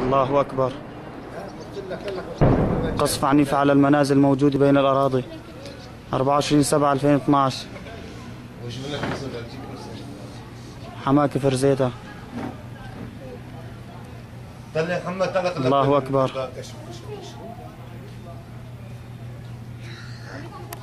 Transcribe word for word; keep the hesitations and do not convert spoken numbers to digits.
الله أكبر. قصف عنيف على المنازل موجود بين الأراضي. أربعة وعشرين سبعة ألفين واثناشر. حماكة فرزيتا. الله أكبر.